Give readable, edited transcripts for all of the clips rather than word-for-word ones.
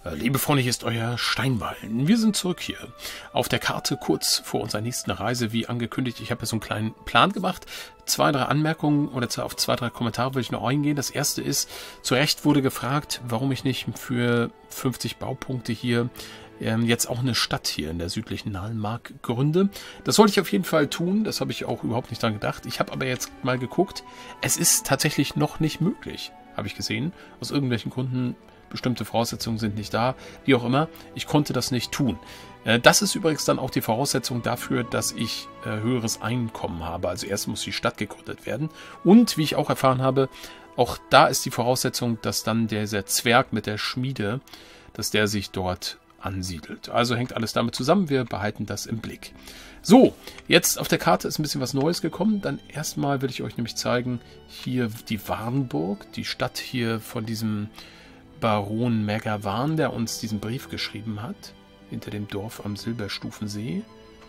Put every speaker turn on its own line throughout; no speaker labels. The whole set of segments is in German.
Liebe Freunde, hier ist euer Steinballen. Wir sind zurück hier auf der Karte kurz vor unserer nächsten Reise. Wie angekündigt, ich habe ja so einen kleinen Plan gemacht. 2, 3 Anmerkungen oder auf 2, 3 Kommentare will ich noch eingehen. Das erste ist, zu Recht wurde gefragt, warum ich nicht für 50 Baupunkte hier jetzt auch eine Stadt hier in der südlichen Nalnmark gründe. Das sollte ich auf jeden Fall tun. Das habe ich auch überhaupt nicht dran gedacht. Ich habe aber jetzt mal geguckt. Es ist tatsächlich noch nicht möglich, habe ich gesehen. Aus irgendwelchen Gründen. Bestimmte Voraussetzungen sind nicht da, wie auch immer. Ich konnte das nicht tun. Das ist übrigens dann auch die Voraussetzung dafür, dass ich höheres Einkommen habe. Also erst muss die Stadt gegründet werden. Und, wie ich auch erfahren habe, auch da ist die Voraussetzung, dass dann dieser Zwerg mit der Schmiede, dass der sich dort ansiedelt. Also hängt alles damit zusammen. Wir behalten das im Blick. So, jetzt auf der Karte ist ein bisschen was Neues gekommen. Dann erstmal will ich euch nämlich zeigen, hier die Warnburg, die Stadt hier von diesem Baron Mergavan, der uns diesen Brief geschrieben hat, hinter dem Dorf am Silberstufensee.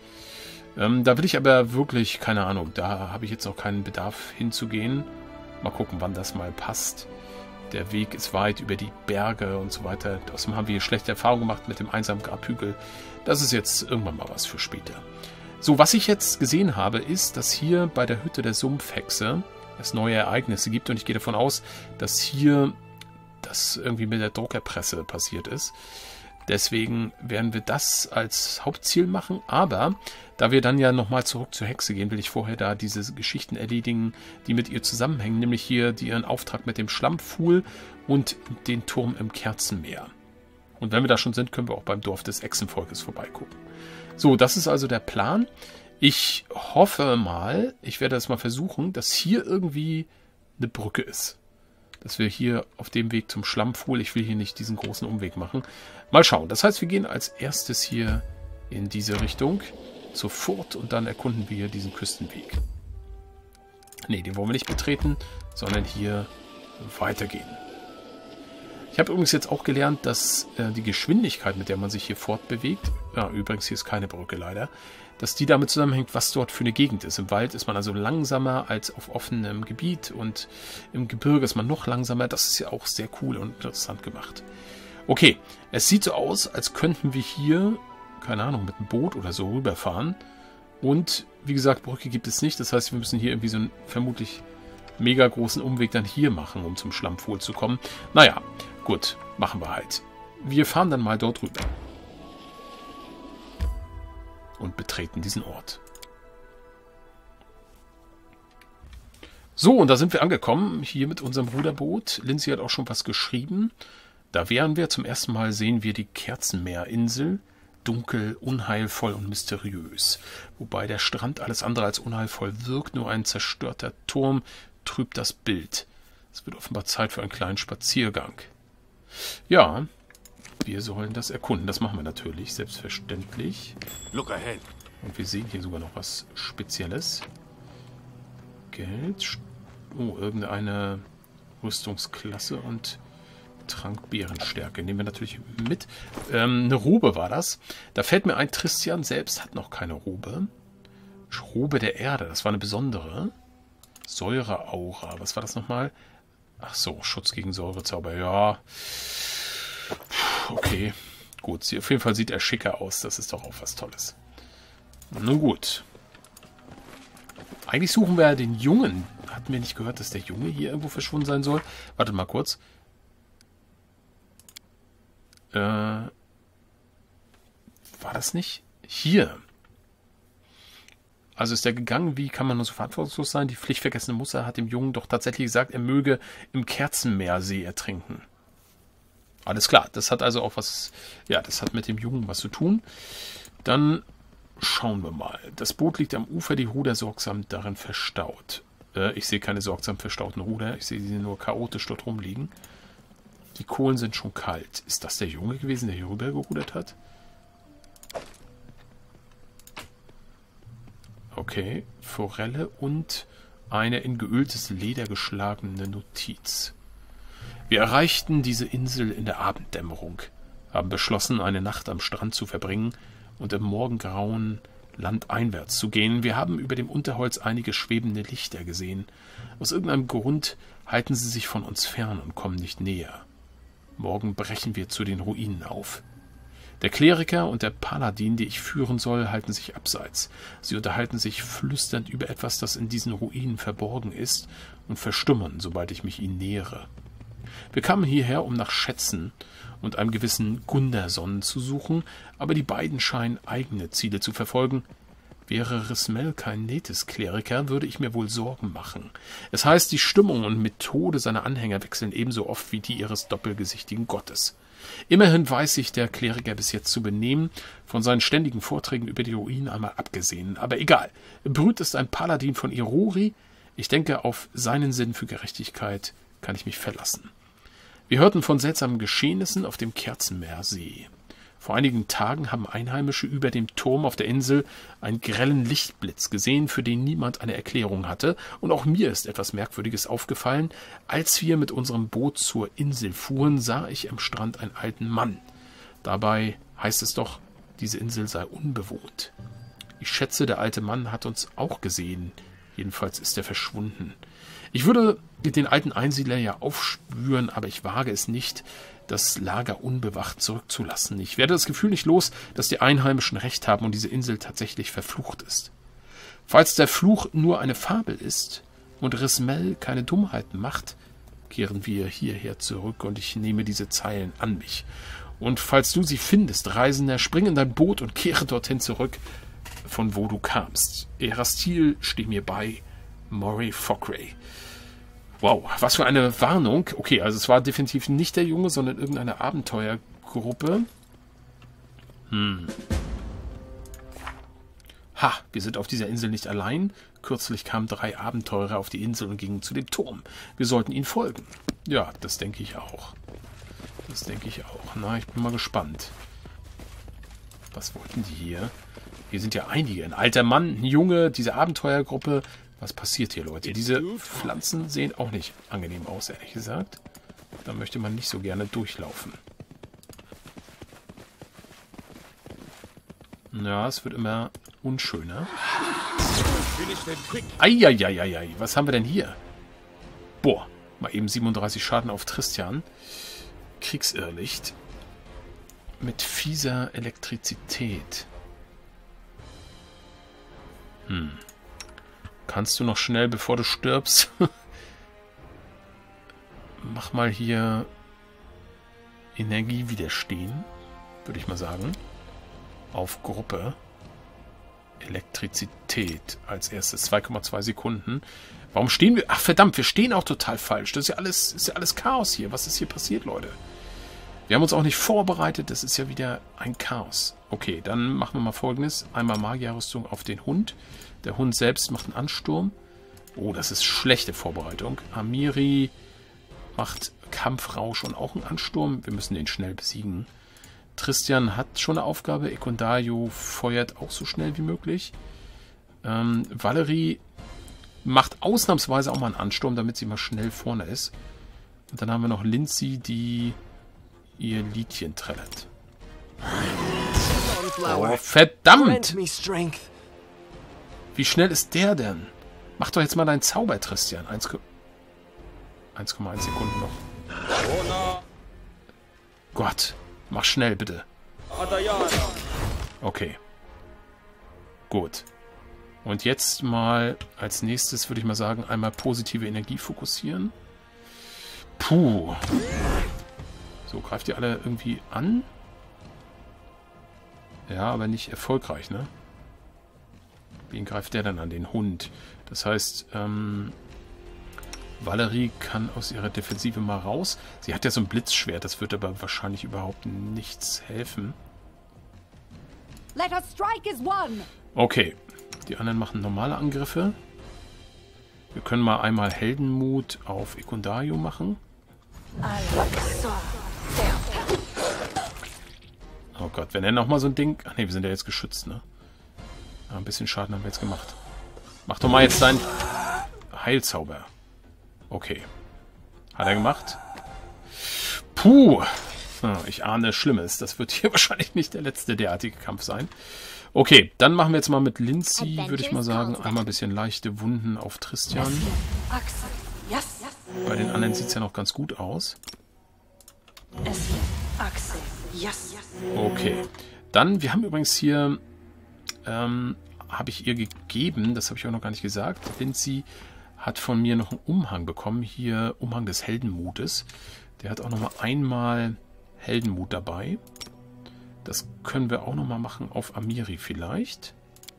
Da will ich aber wirklich, keine Ahnung, da habe ich jetzt noch keinen Bedarf hinzugehen. Mal gucken, wann das mal passt. Der Weg ist weit über die Berge und so weiter. Außerdem haben wir hier schlechte Erfahrungen gemacht mit dem einsamen Grabhügel. Das ist jetzt irgendwann mal was für später. So, was ich jetzt gesehen habe, ist, dass hier bei der Hütte der Sumpfhexe es neue Ereignisse gibt. Und ich gehe davon aus, dass hier das irgendwie mit der Druckerpresse passiert ist. Deswegen werden wir das als Hauptziel machen. Aber da wir dann ja nochmal zurück zur Hexe gehen, will ich vorher da diese Geschichten erledigen, die mit ihr zusammenhängen. Nämlich hier ihren Auftrag mit dem Schlammpfuhl und den Turm im Kerzenmeer. Und wenn wir da schon sind, können wir auch beim Dorf des Echsenvolkes vorbeigucken. So, das ist also der Plan. Ich hoffe mal, ich werde das mal versuchen, dass hier irgendwie eine Brücke ist. Dass wir hier auf dem Weg zum Schlammpfuhl, ich will hier nicht diesen großen Umweg machen. Mal schauen. Das heißt, wir gehen als erstes hier in diese Richtung zur Furt und dann erkunden wir hier diesen Küstenweg. Ne, den wollen wir nicht betreten, sondern hier weitergehen. Ich habe übrigens jetzt auch gelernt, dass die Geschwindigkeit, mit der man sich hier fortbewegt, ja, übrigens hier ist keine Brücke leider, dass die damit zusammenhängt, was dort für eine Gegend ist. Im Wald ist man also langsamer als auf offenem Gebiet und im Gebirge ist man noch langsamer. Das ist ja auch sehr cool und interessant gemacht. Okay, es sieht so aus, als könnten wir hier, keine Ahnung, mit einem Boot oder so rüberfahren. Und wie gesagt, Brücke gibt es nicht. Das heißt, wir müssen hier irgendwie so einen vermutlich mega großen Umweg dann hier machen, um zum Schlammpfuhl zu kommen. Naja, gut, machen wir halt. Wir fahren dann mal dort rüber. Und betreten diesen Ort. So, und da sind wir angekommen, hier mit unserem Ruderboot. Lindsay hat auch schon was geschrieben. Da wären wir. Zum ersten Mal sehen wir die Kerzenmeerinsel. Dunkel, unheilvoll und mysteriös. Wobei der Strand alles andere als unheilvoll wirkt. Nur ein zerstörter Turm trübt das Bild. Es wird offenbar Zeit für einen kleinen Spaziergang. Ja, wir sollen das erkunden. Das machen wir natürlich, selbstverständlich.
Look ahead.
Und wir sehen hier sogar noch was Spezielles. Geld. Oh, irgendeine Rüstungsklasse und Trankbeerenstärke. Nehmen wir natürlich mit. Eine Robe war das. Da fällt mir ein, Tristian selbst hat noch keine Robe. Robe der Erde, das war eine besondere. Säureaura. Was war das nochmal? Ach so, Schutz gegen Säurezauber. Ja. Okay, gut. Auf jeden Fall sieht er schicker aus. Das ist doch auch was Tolles. Nun gut. Eigentlich suchen wir ja den Jungen. Hatten wir nicht gehört, dass der Junge hier irgendwo verschwunden sein soll? Wartet mal kurz. War das nicht? Hier. Also ist er gegangen. Wie kann man nur so verantwortungslos sein? Die pflichtvergessene Mutter hat dem Jungen doch tatsächlich gesagt, er möge im Kerzenmeersee ertrinken. Alles klar, das hat also auch was, ja, das hat mit dem Jungen was zu tun. Dann schauen wir mal. Das Boot liegt am Ufer, die Ruder sorgsam darin verstaut. Ich sehe keine sorgsam verstauten Ruder, ich sehe sie nur chaotisch dort rumliegen. Die Kohlen sind schon kalt. Ist das der Junge gewesen, der hier rüber gerudert hat? Okay, Forelle und eine in geöltes Leder geschlagene Notiz. Wir erreichten diese Insel in der Abenddämmerung, haben beschlossen, eine Nacht am Strand zu verbringen und im Morgengrauen landeinwärts zu gehen. Wir haben über dem Unterholz einige schwebende Lichter gesehen. Aus irgendeinem Grund halten sie sich von uns fern und kommen nicht näher. Morgen brechen wir zu den Ruinen auf. Der Kleriker und der Paladin, die ich führen soll, halten sich abseits. Sie unterhalten sich flüsternd über etwas, das in diesen Ruinen verborgen ist, und verstummen, sobald ich mich ihnen nähere. Wir kamen hierher, um nach Schätzen und einem gewissen Gunderson zu suchen, aber die beiden scheinen eigene Ziele zu verfolgen. Wäre Rismel kein Netis-Kleriker, würde ich mir wohl Sorgen machen. Es heißt, die Stimmung und Methode seiner Anhänger wechseln ebenso oft wie die ihres doppelgesichtigen Gottes. Immerhin weiß sich der Kleriker bis jetzt zu benehmen, von seinen ständigen Vorträgen über die Ruinen einmal abgesehen. Aber egal, Brüt ist ein Paladin von Irori. Ich denke, auf seinen Sinn für Gerechtigkeit kann ich mich verlassen. Wir hörten von seltsamen Geschehnissen auf dem Kerzenmeersee. Vor einigen Tagen haben Einheimische über dem Turm auf der Insel einen grellen Lichtblitz gesehen, für den niemand eine Erklärung hatte. Und auch mir ist etwas Merkwürdiges aufgefallen. Als wir mit unserem Boot zur Insel fuhren, sah ich am Strand einen alten Mann. Dabei heißt es doch, diese Insel sei unbewohnt. Ich schätze, der alte Mann hat uns auch gesehen. Jedenfalls ist er verschwunden. Ich würde den alten Einsiedler ja aufspüren, aber ich wage es nicht, das Lager unbewacht zurückzulassen. Ich werde das Gefühl nicht los, dass die Einheimischen recht haben und diese Insel tatsächlich verflucht ist. Falls der Fluch nur eine Fabel ist und Rismel keine Dummheiten macht, kehren wir hierher zurück und ich nehme diese Zeilen an mich. Und falls du sie findest, Reisender, spring in dein Boot und kehre dorthin zurück, von wo du kamst. Erastil, steh mir bei, Moray Fockray. Wow, was für eine Warnung. Okay, also es war definitiv nicht der Junge, sondern irgendeine Abenteuergruppe. Ha, wir sind auf dieser Insel nicht allein. Kürzlich kamen 3 Abenteurer auf die Insel und gingen zu dem Turm. Wir sollten ihnen folgen. Ja, das denke ich auch. Das denke ich auch. Na, ich bin mal gespannt. Was wollten die hier? Hier sind ja einige. Ein alter Mann, ein Junge, diese Abenteuergruppe. Was passiert hier, Leute? Diese Pflanzen sehen auch nicht angenehm aus, ehrlich gesagt. Da möchte man nicht so gerne durchlaufen. Ja, es wird immer unschöner. Eieieiei, was haben wir denn hier? Boah, mal eben 37 Schaden auf Tristian. Kriegsirrlicht. Mit fieser Elektrizität. Kannst du noch schnell, bevor du stirbst? Mach mal hier Energie widerstehen, würde ich mal sagen. Auf Gruppe. Elektrizität als erstes. 2,2 Sekunden. Warum stehen wir? Ach verdammt, wir stehen auch total falsch. Das ist ja alles Chaos hier. Was ist hier passiert, Leute? Wir haben uns auch nicht vorbereitet. Das ist ja wieder ein Chaos. Okay, dann machen wir mal Folgendes. Einmal Magierrüstung auf den Hund. Der Hund selbst macht einen Ansturm. Oh, das ist schlechte Vorbereitung. Amiri macht Kampfrausch und auch einen Ansturm. Wir müssen den schnell besiegen. Tristian hat schon eine Aufgabe. Ekondayo feuert auch so schnell wie möglich. Valerie macht ausnahmsweise auch mal einen Ansturm, damit sie mal schnell vorne ist. Und dann haben wir noch Lindsay, die ihr Liedchen trällert. Oh, verdammt! Wie schnell ist der denn? Mach doch jetzt mal deinen Zauber, Tristian. 1,1 Sekunden noch. Gott, mach schnell, bitte. Okay. Gut. Und jetzt mal als nächstes, würde ich mal sagen, einmal positive Energie fokussieren. Puh. So, greift ihr alle irgendwie an? Ja, aber nicht erfolgreich, ne? Wen greift der dann an? Den Hund. Das heißt, Valerie kann aus ihrer Defensive mal raus. Sie hat ja so ein Blitzschwert, das wird aber wahrscheinlich überhaupt nichts helfen. Okay, die anderen machen normale Angriffe. Wir können mal einmal Heldenmut auf Ekondayo machen. Oh Gott, wenn er nochmal so ein Ding... Ach ne, wir sind ja jetzt geschützt, ne? Ein bisschen Schaden haben wir jetzt gemacht. Mach doch mal jetzt deinen Heilzauber. Okay. Hat er gemacht? Puh. Ich ahne Schlimmes. Das wird hier wahrscheinlich nicht der letzte derartige Kampf sein. Okay, dann machen wir jetzt mal mit Lindsay, würde ich mal sagen, einmal ein bisschen leichte Wunden auf Tristian. Bei den anderen sieht es ja noch ganz gut aus. Okay. Dann, wir haben übrigens hier, habe ich ihr gegeben, das habe ich auch noch gar nicht gesagt, Lindsay hat von mir noch einen Umhang bekommen, hier Umhang des Heldenmutes. Der hat auch noch mal einmal Heldenmut dabei. Das können wir auch noch mal machen auf Amiri vielleicht.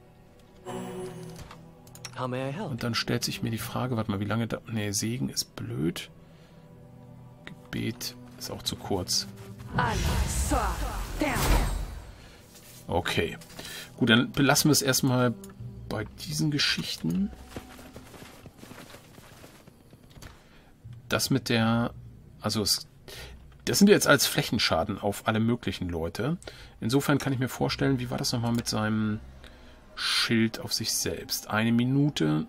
Und dann stellt sich mir die Frage, warte mal, wie lange da... Ne, Segen ist blöd. Gebet ist auch zu kurz. Okay. Gut, dann belassen wir es erstmal bei diesen Geschichten. Das mit der... Also, das sind jetzt als Flächenschaden auf alle möglichen Leute. Insofern kann ich mir vorstellen, wie war das nochmal mit seinem Schild auf sich selbst? 1 Minute.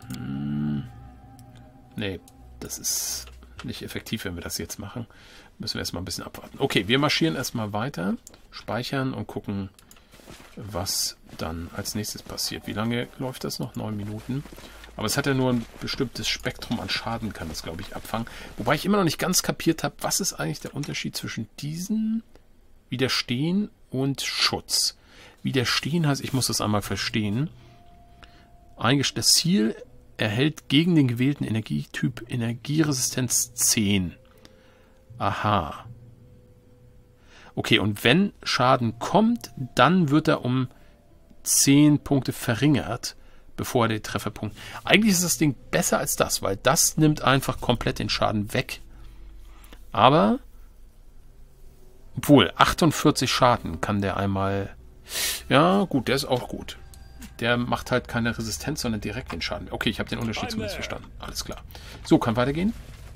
Nee, das ist nicht effektiv, wenn wir das jetzt machen. Müssen wir erstmal ein bisschen abwarten. Okay, wir marschieren erstmal weiter, speichern und gucken, was dann als nächstes passiert. Wie lange läuft das noch? 9 Minuten. Aber es hat ja nur ein bestimmtes Spektrum an Schaden, kann das, glaube ich, abfangen. Wobei ich immer noch nicht ganz kapiert habe, was ist eigentlich der Unterschied zwischen diesen Widerstehen und Schutz. Widerstehen heißt, ich muss das einmal verstehen. Das Ziel erhält gegen den gewählten Energietyp Energieresistenz 10. Aha. Okay, und wenn Schaden kommt, dann wird er um 10 Punkte verringert, bevor er den Trefferpunkt... Eigentlich ist das Ding besser als das, weil das nimmt einfach komplett den Schaden weg. Aber, obwohl, 48 Schaden kann der einmal... Ja, gut, der ist auch gut. Der macht halt keine Resistenz, sondern direkt den Schaden. Okay, ich habe den Unterschied zumindest verstanden. Alles klar. So, kann weitergehen.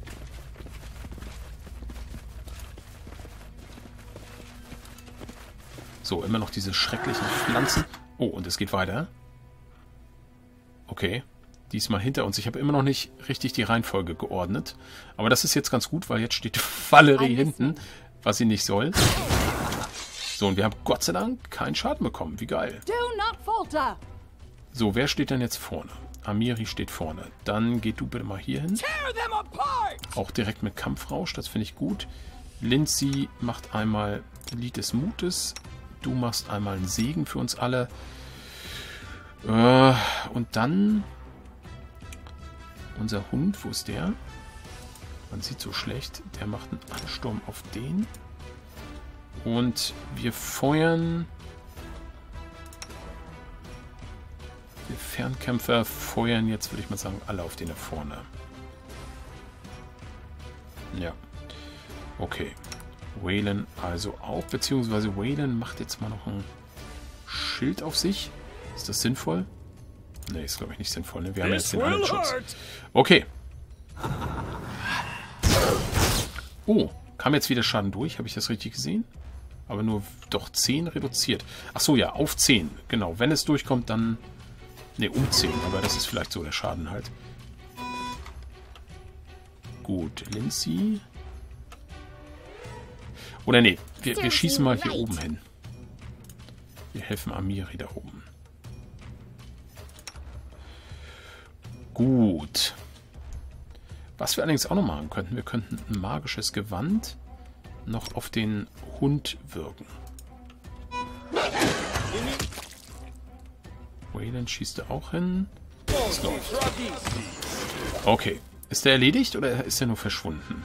So, immer noch diese schrecklichen Pflanzen. Oh, und es geht weiter. Okay, diesmal hinter uns. Ich habe immer noch nicht richtig die Reihenfolge geordnet. Aber das ist jetzt ganz gut, weil jetzt steht Valerie hinten, was sie nicht soll. So, und wir haben Gott sei Dank keinen Schaden bekommen. Wie geil. So, wer steht denn jetzt vorne? Amiri steht vorne. Dann geht du bitte mal hier hin. Auch direkt mit Kampfrausch, das finde ich gut. Lindsay macht einmal Lied des Mutes. Du machst einmal einen Segen für uns alle. Und dann unser Hund, wo ist der? Man sieht so schlecht. Der macht einen Ansturm auf den. Und wir feuern... Die Fernkämpfer feuern jetzt, würde ich mal sagen, alle auf den da vorne. Ja. Okay. Waylon also auch, beziehungsweise Waylon macht jetzt mal noch ein Schild auf sich. Ist das sinnvoll? Ne, ist glaube ich nicht sinnvoll. Ne? Wir haben jetzt den anderen Schutz. Okay. Oh, kam jetzt wieder Schaden durch. Habe ich das richtig gesehen? Aber nur doch 10 reduziert. Ach so, ja, auf 10. Genau, wenn es durchkommt, dann... Ne, um 10. Aber das ist vielleicht so der Schaden halt. Gut, Lindsay... Oder nee, wir schießen mal hier oben hin. Wir helfen Amiri da oben. Gut. Was wir allerdings auch noch machen könnten, wir könnten ein magisches Gewand noch auf den Hund wirken. Waylon schießt da auch hin. Das läuft. Okay. Ist der erledigt oder ist er nur verschwunden?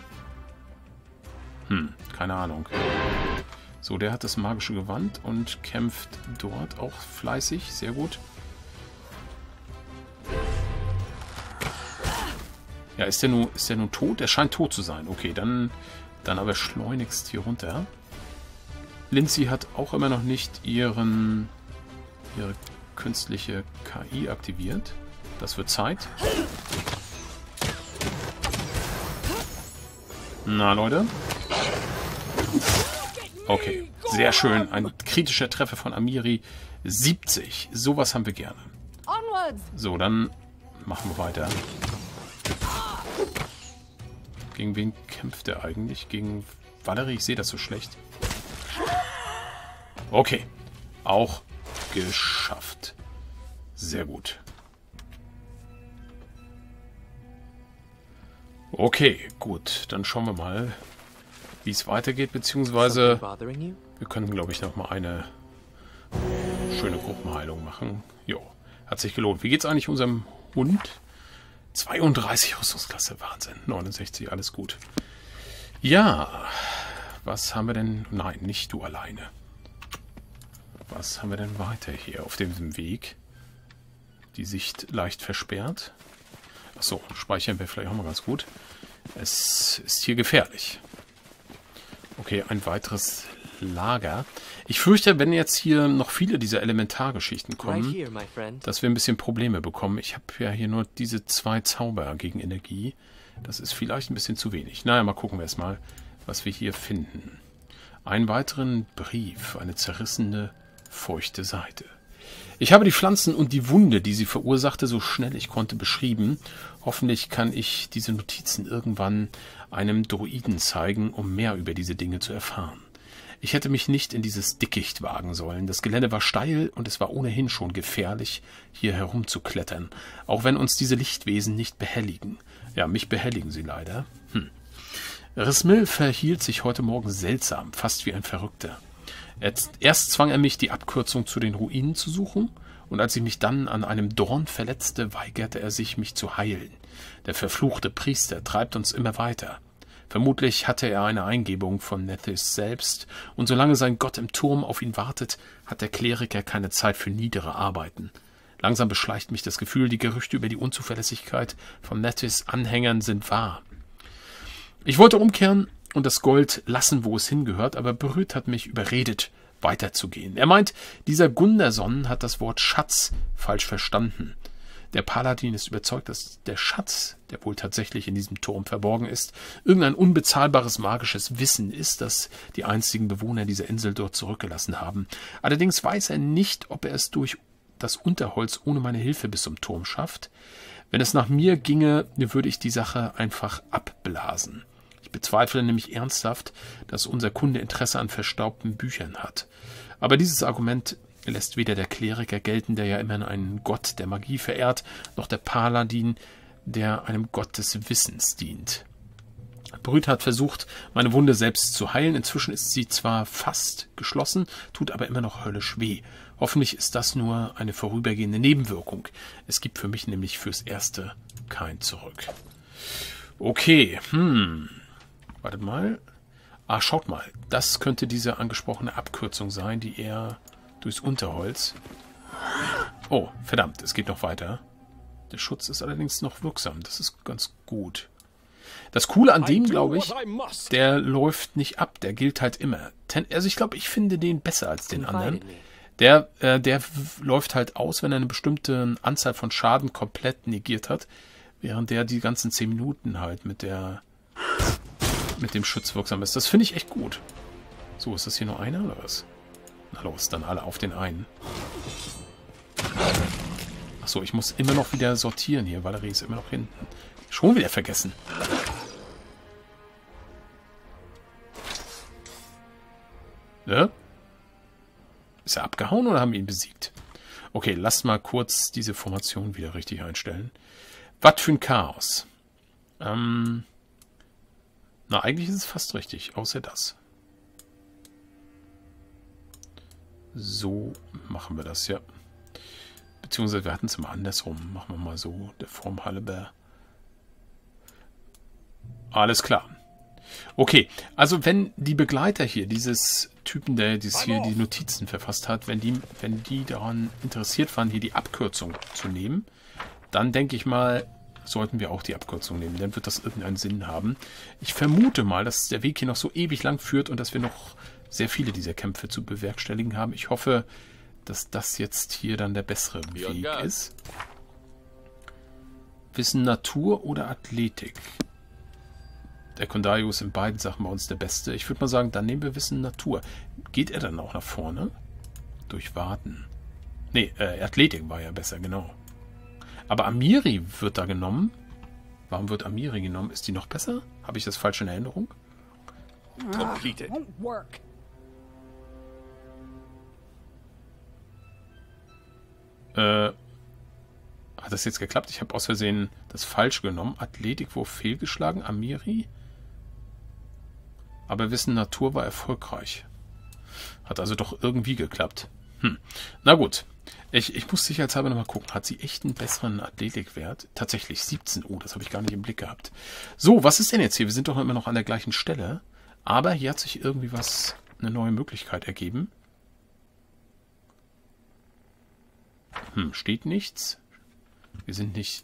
Keine Ahnung. So, der hat das magische Gewand und kämpft dort auch fleißig. Sehr gut. Ja, ist der nun tot? Er scheint tot zu sein. Okay, dann aber schleunigst hier runter. Lindsay hat auch immer noch nicht ihre künstliche KI aktiviert. Das wird Zeit. Na, Leute. Okay, sehr schön. Ein kritischer Treffer von Amiri. 70. Sowas haben wir gerne. So, dann machen wir weiter. Gegen wen kämpft er eigentlich? Gegen Valerie? Ich sehe das so schlecht. Okay. Auch geschafft. Sehr gut. Okay, gut. Dann schauen wir mal, wie es weitergeht, beziehungsweise wir können, glaube ich, noch mal eine schöne Gruppenheilung machen. Jo, hat sich gelohnt. Wie geht's eigentlich unserem Hund? 32 Rüstungsklasse, Wahnsinn. 69, alles gut. Ja, was haben wir denn? Nein, nicht du alleine. Was haben wir denn weiter hier auf dem Weg? Die Sicht leicht versperrt. Achso, speichern wir vielleicht auch mal ganz gut. Es ist hier gefährlich. Okay, ein weiteres Lager. Ich fürchte, wenn jetzt hier noch viele dieser Elementargeschichten kommen, dass wir ein bisschen Probleme bekommen. Ich habe ja hier nur diese 2 Zauber gegen Energie. Das ist vielleicht ein bisschen zu wenig. Naja, mal gucken wir erstmal, was wir hier finden. Einen weiteren Brief, eine zerrissene, feuchte Seite. Ich habe die Pflanzen und die Wunde, die sie verursachte, so schnell ich konnte, beschrieben. Hoffentlich kann ich diese Notizen irgendwann einem Druiden zeigen, um mehr über diese Dinge zu erfahren. Ich hätte mich nicht in dieses Dickicht wagen sollen. Das Gelände war steil und es war ohnehin schon gefährlich, hier herumzuklettern, auch wenn uns diese Lichtwesen nicht behelligen. Ja, mich behelligen sie leider. Rismil verhielt sich heute Morgen seltsam, fast wie ein Verrückter. Erst zwang er mich, die Abkürzung zu den Ruinen zu suchen, und als ich mich dann an einem Dorn verletzte, weigerte er sich, mich zu heilen. Der verfluchte Priester treibt uns immer weiter. Vermutlich hatte er eine Eingebung von Nethys selbst, und solange sein Gott im Turm auf ihn wartet, hat der Kleriker keine Zeit für niedere Arbeiten. Langsam beschleicht mich das Gefühl, die Gerüchte über die Unzuverlässigkeit von Nethys Anhängern sind wahr. Ich wollte umkehren und das Gold lassen, wo es hingehört, aber Brüt hat mich überredet, weiterzugehen. Er meint, dieser Gunderson hat das Wort Schatz falsch verstanden. Der Paladin ist überzeugt, dass der Schatz, der wohl tatsächlich in diesem Turm verborgen ist, irgendein unbezahlbares magisches Wissen ist, das die einzigen Bewohner dieser Insel dort zurückgelassen haben. Allerdings weiß er nicht, ob er es durch das Unterholz ohne meine Hilfe bis zum Turm schafft. Wenn es nach mir ginge, würde ich die Sache einfach abblasen. Ich bezweifle nämlich ernsthaft, dass unser Kunde Interesse an verstaubten Büchern hat. Aber dieses Argument lässt weder der Kleriker gelten, der ja immerhin einen Gott der Magie verehrt, noch der Paladin, der einem Gott des Wissens dient. Brüt hat versucht, meine Wunde selbst zu heilen. Inzwischen ist sie zwar fast geschlossen, tut aber immer noch höllisch weh. Hoffentlich ist das nur eine vorübergehende Nebenwirkung. Es gibt für mich nämlich fürs Erste kein Zurück. Okay, wartet mal. Ah, schaut mal. Das könnte diese angesprochene Abkürzung sein, die er durchs Unterholz... Oh, verdammt, es geht noch weiter. Der Schutz ist allerdings noch wirksam. Das ist ganz gut. Das Coole an dem, glaube ich, der läuft nicht ab. Der gilt halt immer. Also ich glaube, ich finde den besser als den anderen. Der läuft halt aus, wenn er eine bestimmte Anzahl von Schaden komplett negiert hat, während der die ganzen 10 Minuten halt mit dem Schutz wirksam ist. Das finde ich echt gut. So, ist das hier nur einer oder was? Na los, dann alle auf den einen. Achso, ich muss immer noch wieder sortieren hier. Valerie ist immer noch hinten. Schon wieder vergessen. Ne? Ist er abgehauen oder haben wir ihn besiegt? Okay, lasst mal kurz diese Formation wieder richtig einstellen. Was für ein Chaos. Na, eigentlich ist es fast richtig, außer das. So machen wir das, ja. Beziehungsweise wir hatten es immer andersrum. Machen wir mal so, der Form halber. Alles klar. Okay, also wenn die Begleiter hier, dieses Typen, der hier die Notizen verfasst hat, wenn die daran interessiert waren, hier die Abkürzung zu nehmen, dann denke ich mal, sollten wir auch die Abkürzung nehmen. Dann wird das irgendeinen Sinn haben. Ich vermute mal, dass der Weg hier noch so ewig lang führt und dass wir noch sehr viele dieser Kämpfe zu bewerkstelligen haben. Ich hoffe, dass das jetzt hier dann der bessere Weg ist. Wissen Natur oder Athletik? Der Kondaio ist in beiden Sachen bei uns der Beste. Ich würde mal sagen, dann nehmen wir Wissen Natur. Geht er dann auch nach vorne? Durch Warten. Nee, Athletik war ja besser, genau. Aber Amiri wird da genommen. Warum wird Amiri genommen? Ist die noch besser? Habe ich das falsch in Erinnerung? Completed. Hat das jetzt geklappt? Ich habe aus Versehen das falsch genommen. Athletik, wo fehlgeschlagen? Amiri? Aber wir wissen, Natur war erfolgreich. Hat also doch irgendwie geklappt. Na gut. Ich muss sicherheitshalber nochmal gucken. Hat sie echt einen besseren Athletikwert? Tatsächlich 17. Oh, das habe ich gar nicht im Blick gehabt. So, was ist denn jetzt hier? Wir sind doch immer noch an der gleichen Stelle. Aber hier hat sich irgendwie eine neue Möglichkeit ergeben. Steht nichts. Wir sind nicht...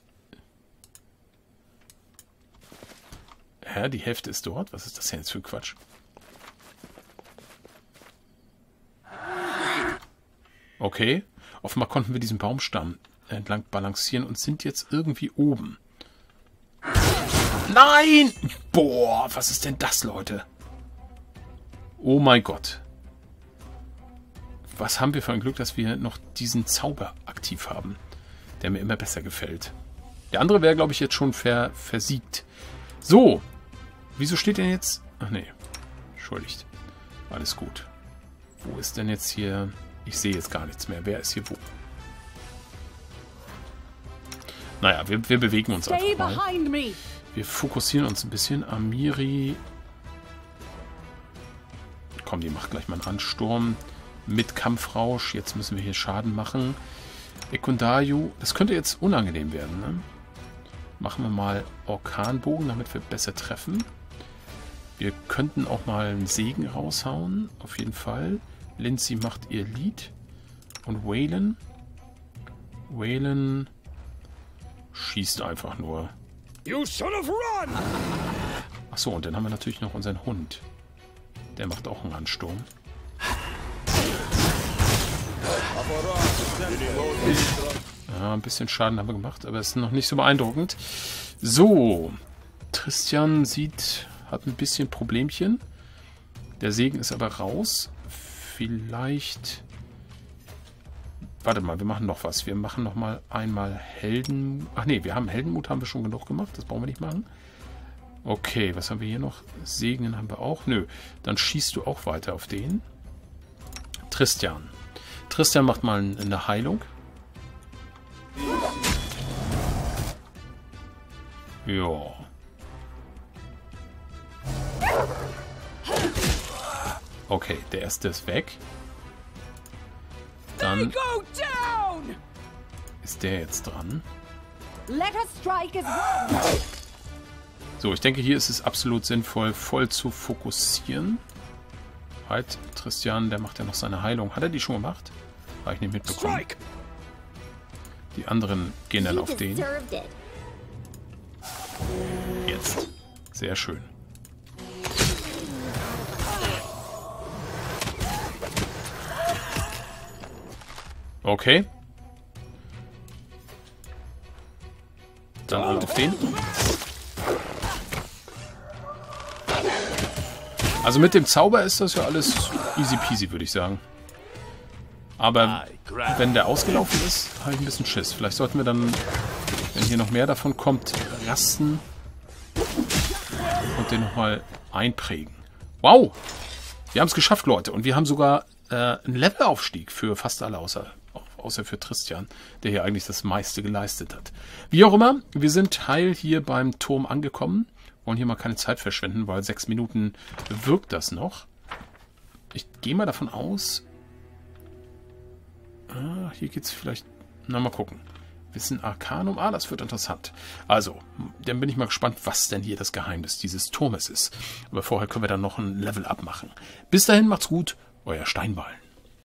Hä, die Hälfte ist dort? Was ist das denn jetzt für Quatsch? Okay. Offenbar konnten wir diesen Baumstamm entlang balancieren und sind jetzt irgendwie oben. Nein! Boah, was ist denn das, Leute? Oh mein Gott. Was haben wir für ein Glück, dass wir noch diesen Zauber aktiv haben, der mir immer besser gefällt. Der andere wäre, glaube ich, jetzt schon versiegt. So. Wieso steht denn jetzt... Ach nee. Entschuldigt. Alles gut. Wo ist denn jetzt hier... Ich sehe jetzt gar nichts mehr. Wer ist hier wo? Naja, wir bewegen uns einfach mal. Wir fokussieren uns ein bisschen. Amiri. Komm, die macht gleich mal einen Ansturm. Mit Kampfrausch. Jetzt müssen wir hier Schaden machen. Ekundayu. Das könnte jetzt unangenehm werden, ne? Machen wir mal Orkanbogen, damit wir besser treffen. Wir könnten auch mal einen Segen raushauen. Auf jeden Fall. Lindsay macht ihr Lied. Und Waylon schießt einfach nur. Achso, und dann haben wir natürlich noch unseren Hund. Der macht auch einen Ansturm. Ja, ein bisschen Schaden haben wir gemacht, aber es ist noch nicht so beeindruckend. So. Tristian hat ein bisschen Problemchen. Der Segen ist aber raus. Vielleicht... Warte mal, wir machen noch was. Wir machen noch mal einmal Helden... Ach nee, Heldenmut haben wir schon genug gemacht. Das brauchen wir nicht machen. Okay, was haben wir hier noch? Segnen haben wir auch. Nö, dann schießt du auch weiter auf den. Tristian. Tristian macht mal eine Heilung. Ja. Okay, der erste ist weg. Dann ist der jetzt dran. So, ich denke, hier ist es absolut sinnvoll, voll zu fokussieren. Halt, Tristian, der macht ja noch seine Heilung. Hat er die schon gemacht? Habe ich nicht mitbekommen. Die anderen gehen dann auf den. Jetzt. Sehr schön. Okay. Dann alle auf den. Also mit dem Zauber ist das ja alles easy peasy, würde ich sagen. Aber wenn der ausgelaufen ist, habe ich ein bisschen Schiss. Vielleicht sollten wir dann, wenn hier noch mehr davon kommt, rasten und den nochmal einprägen. Wow! Wir haben es geschafft, Leute. Und wir haben sogar einen Levelaufstieg für fast alle, außer für Tristian, der hier eigentlich das meiste geleistet hat. Wie auch immer, wir sind heil hier beim Turm angekommen. Wollen hier mal keine Zeit verschwenden, weil 6 Minuten wirkt das noch. Ich gehe mal davon aus... hier geht es vielleicht... Na, mal gucken. Wissen Arcanum. Ah, das wird interessant. Also, dann bin ich mal gespannt, was denn hier das Geheimnis dieses Turmes ist. Aber vorher können wir dann noch ein Level-Up machen. Bis dahin, macht's gut. Euer Steinballen.